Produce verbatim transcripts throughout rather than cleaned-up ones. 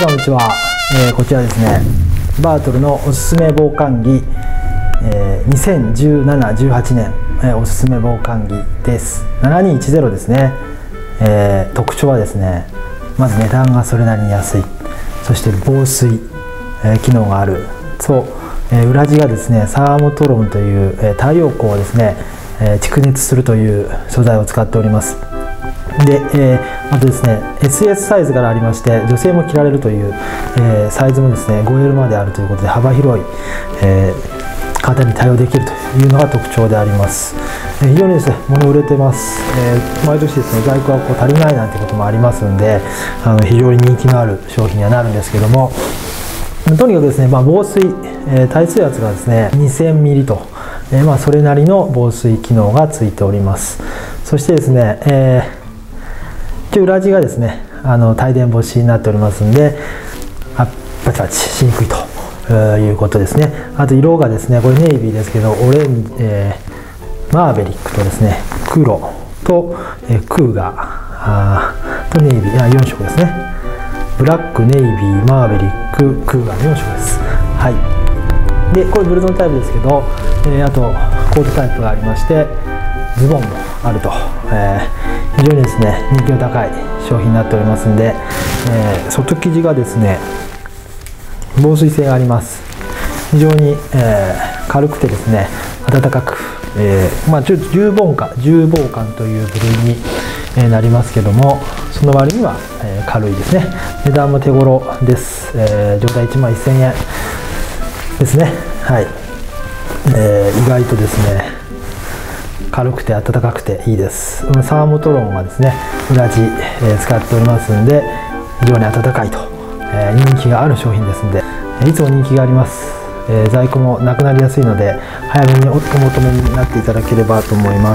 さんこんにちは、えー、こちらですね、バートルのおすすめ防寒着、えー、にせんじゅうなな、じゅうはちねん、えー、おすすめ防寒着です。ななにいちゼロですね、えー、特徴はですね、まず値段がそれなりに安い、そして防水、えー、機能がある、そう、えー、裏地がですねサーモトロンという、えー、太陽光をですね、えー、蓄熱するという素材を使っております。で、えー、あとですね エスエス サイズからありまして、女性も着られるという、えー、サイズもですね ごエル まであるということで、幅広い、えー、方に対応できるというのが特徴であります。えー、非常にですね物売れてます。えー、毎年ですね在庫がこう足りないなんてこともありますんで、あの非常に人気のある商品にはなるんですけども、とにかくですね、まあ、防水、えー、耐水圧がですねにせんミリと、えーまあ、それなりの防水機能がついております。そしてですね、えー裏地がですねあの帯電防止になっておりますんで、あパチパチしにくいということですね。あと色がですね、これネイビーですけど、オレンジ、えー、マーベリックとですね黒と、えー、クーガーあーとネイビー、あよんしょくですね。ブラック、ネイビー、マーベリック、クーガーのよんしょくです。はい。でこれブルゾンタイプですけど、えー、あとコートタイプがありまして、ズボンもあると、えー、非常にですね人気の高い商品になっておりますので、えー、外生地がですね防水性があります。非常に、えー、軽くてですね暖かく、えーまあ、重防寒重防寒という部類に、えー、なりますけども、その割には、えー、軽いですね。値段も手頃です。えー、上代いちまんせんえんですね。はい、えー、意外とですね軽くて暖かくていいです。サーモトロンはですね裏地、えー、使っておりますので、非常に暖かいと、えー、人気がある商品ですので、いつも人気があります。えー、在庫もなくなりやすいので、早めにお求めになっていただければと思います。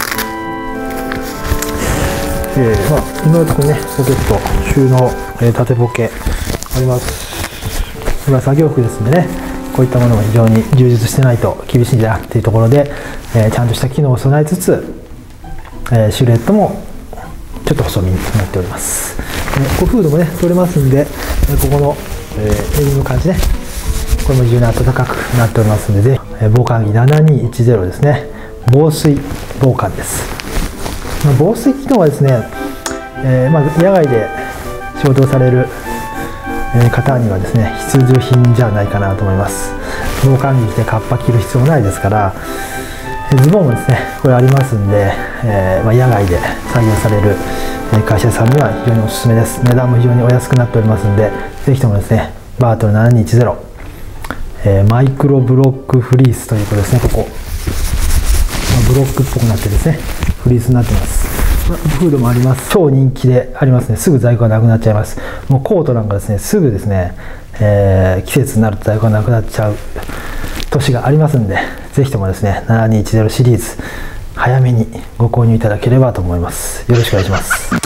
えーまあ、今のところねポケット収納、えー、縦ポケあります。今作業服ですんでね、こういったものが非常に充実してないと厳しいんじゃなっていうところで、えー、ちゃんとした機能を備えつつ、えー、シルエットもちょっと細身になっております。えー、ここフードもね取れますんで、えー、ここの、えー、襟の感じね、これも非常に暖かくなっておりますので、ぜひ、えー、防寒着ななにいちゼロですね、防水防寒です。まあ、防水機能はですね、えーまあ、野外で仕事をされる方にはですね必需品じゃないかなと思います。防寒着着てカッパ着る必要もないですから、ズボンもですねこれありますんで、えーまあ、野外で作業される会社さんには非常におすすめです。値段も非常にお安くなっておりますので、ぜひともですねバートルななにいちゼロ、えー、マイクロブロックフリースということですね。ここ、まあ、ブロックっぽくなってですねフリースになってます。フードもあります。超人気でありますね。すぐ在庫がなくなっちゃいます。もうコートなんかですねすぐですね、えー、季節になると在庫がなくなっちゃう年がありますんで、ぜひともですねななにいちゼロシリーズ早めにご購入いただければと思います。よろしくお願いします。